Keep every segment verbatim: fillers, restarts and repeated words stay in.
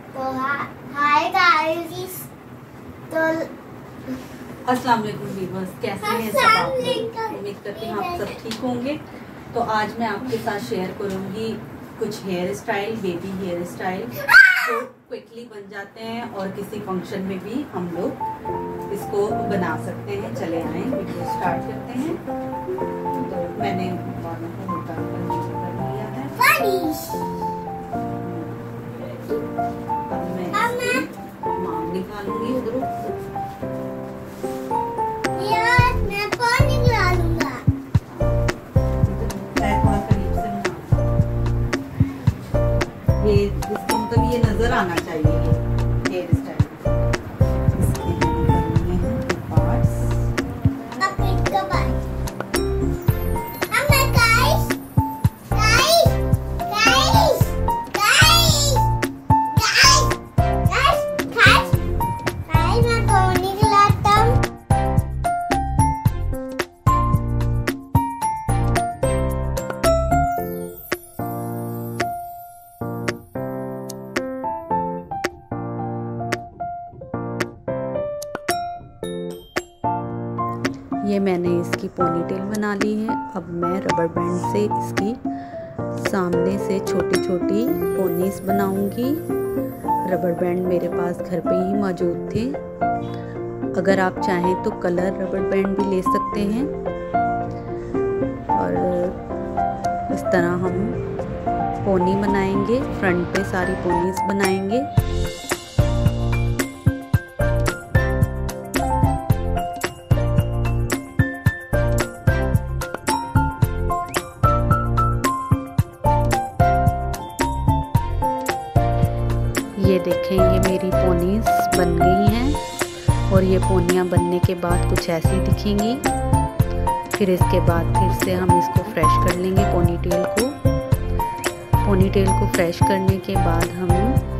तो hi guys, तो अस्सलाम वालेकुम व्यूअर्स, कैसे हैं सब आप लोग? उम्मीद करती हूँ आप सब ठीक होंगे। तो आज मैं आपके साथ शेयर करूँगी कुछ hair style, baby hair style जो क्विकली बन जाते हैं और किसी फंक्शन में भी हम लोग इसको बना सकते हैं। चले आए वीडियो स्टार्ट करते हैं। तो मैंने बालों को मोटा कर लिया है। अब मैं इसकी मांग निकालूंगी उधरों। ये इसका मतलब ये नजर आना चाहिए ये हेयर स्टाइल। इसके निकालने हैं पार्ट्स। अब इसका पार्ट हम guys guys guys guys guys guys guys guys मैं कौन निकलाता हूँ। ये मैंने इसकी पोनीटेल बना ली है। अब मैं रबर बैंड से इसकी सामने से छोटी छोटी पोनीस बनाऊंगी। रबर बैंड मेरे पास घर पे ही मौजूद थे। अगर आप चाहें तो कलर रबर बैंड भी ले सकते हैं। और इस तरह हम पोनी बनाएंगे, फ्रंट पे सारी पोनीस बनाएंगे। ये देखें, ये मेरी पोनीस बन गई हैं और ये पोनियाँ बनने के बाद कुछ ऐसी दिखेंगी। फिर इसके बाद फिर से हम इसको फ्रेश कर लेंगे पोनीटेल को। पोनीटेल को फ्रेश करने के बाद हम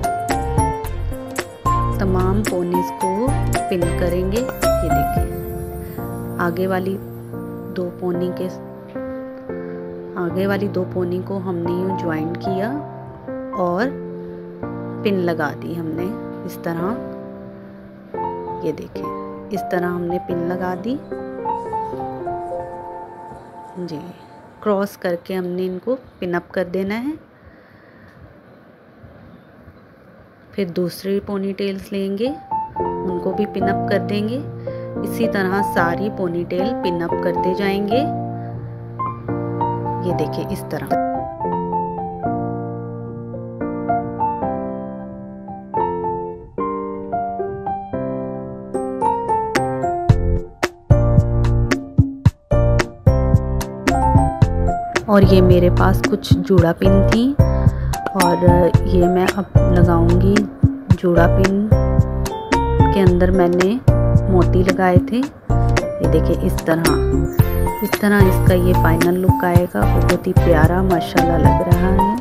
तमाम पोनीस को पिन करेंगे। ये देखें, आगे वाली दो पोनी के आगे वाली दो पोनी को हमने यूँ ज्वाइन किया और पिन लगा दी हमने इस तरह। ये देखें, इस तरह हमने पिन लगा दी जी। क्रॉस करके हमने इनको पिन अप कर देना है। फिर दूसरी पोनीटेल्स लेंगे, उनको भी पिन अप कर देंगे। इसी तरह सारी पोनीटेल पिन अप करते जाएंगे। ये देखें, इस तरह। और ये मेरे पास कुछ जूड़ा पिन थी और ये मैं अब लगाऊंगी। जूड़ा पिन के अंदर मैंने मोती लगाए थे। ये देखिए, इस तरह इस तरह इसका ये फाइनल लुक आएगा। बहुत ही प्यारा माशाल्लाह लग रहा है।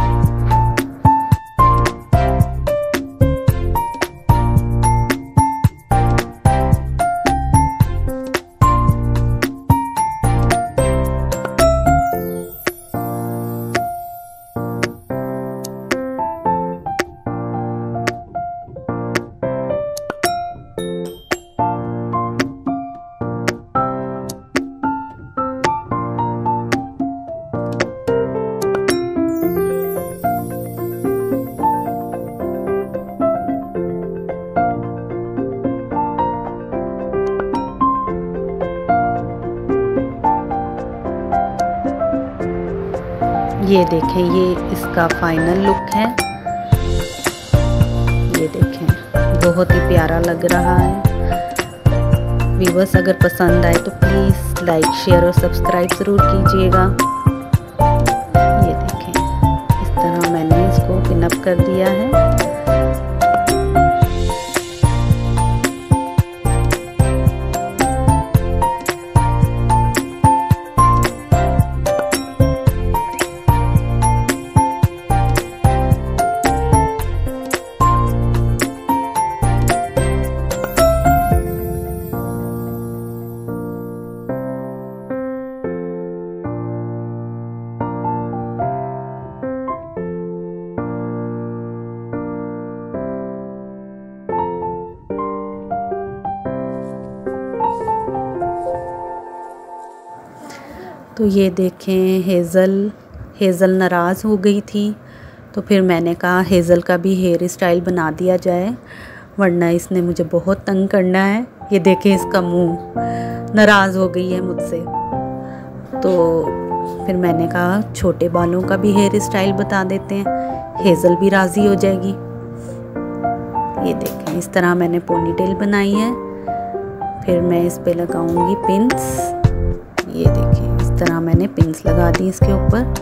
ये देखें, ये इसका फाइनल लुक है। ये देखें, बहुत ही प्यारा लग रहा है। व्यूअर्स, अगर पसंद आए तो प्लीज़ लाइक, शेयर और सब्सक्राइब ज़रूर कीजिएगा। ये देखें, इस तरह मैंने इसको पिन अप कर दिया है। तो ये देखें हेज़ल हेज़ल नाराज़ हो गई थी, तो फिर मैंने कहा हेज़ल का भी हेयर स्टाइल बना दिया जाए, वरना इसने मुझे बहुत तंग करना है। ये देखें इसका मुंह, नाराज़ हो गई है मुझसे। तो फिर मैंने कहा छोटे बालों का भी हेयर स्टाइल बता देते हैं, हेज़ल भी राज़ी हो जाएगी। ये देखें इस तरह मैंने पोनीटेल बनाई है। फिर मैं इस पे लगाऊंगी पिन्स। ये देखें इस तरह मैंने पिन्स लगा दी इसके ऊपर।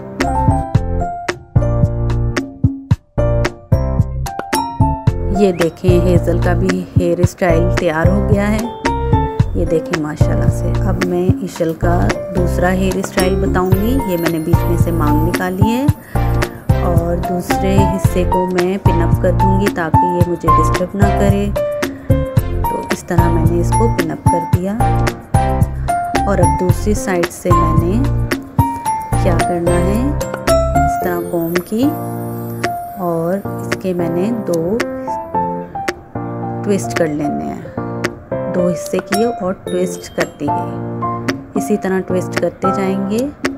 ये देखें हेज़ल का भी हेयर स्टाइल तैयार हो गया है। ये देखें माशाल्लाह से। अब मैं इशल का दूसरा हेयर स्टाइल बताऊंगी। ये मैंने बीच में से मांग निकाली है और दूसरे हिस्से को मैं पिन अप कर दूंगी ताकि ये मुझे डिस्टर्ब ना करे। तो इस तरह मैंने इसको पिन अप कर दिया। और अब दूसरी साइड से मैंने क्या करना है, इस तरह कॉम्ब की और इसके मैंने दो ट्विस्ट कर लेने हैं। दो हिस्से किए और ट्विस्ट करती गई। इसी तरह ट्विस्ट करते जाएंगे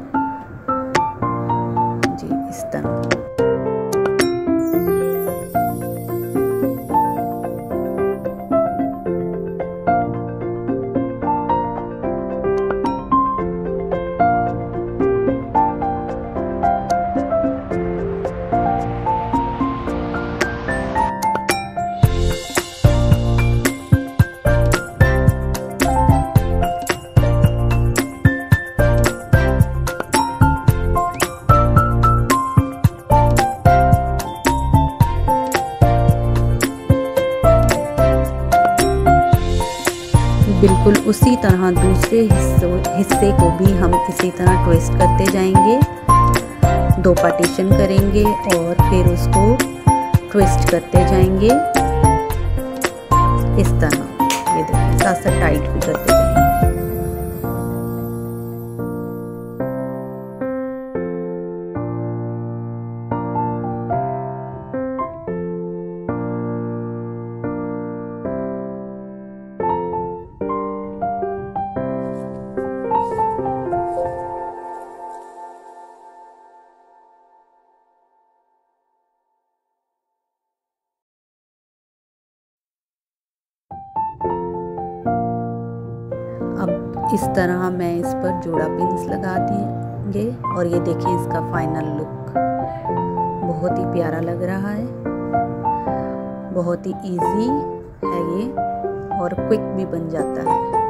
जी, इस तरह। बिल्कुल उसी तरह दूसरे हिस्से को भी हम इसी तरह ट्विस्ट करते जाएंगे। दो पार्टीशन करेंगे और फिर उसको ट्विस्ट करते जाएंगे इस तरह। ये देखिए साथ साथ टाइट भी करते जाएंगे। अब इस तरह मैं इस पर जोड़ा पिन्स लगा देंगे और ये देखें इसका फाइनल लुक बहुत ही प्यारा लग रहा है। बहुत ही इजी है ये और क्विक भी बन जाता है।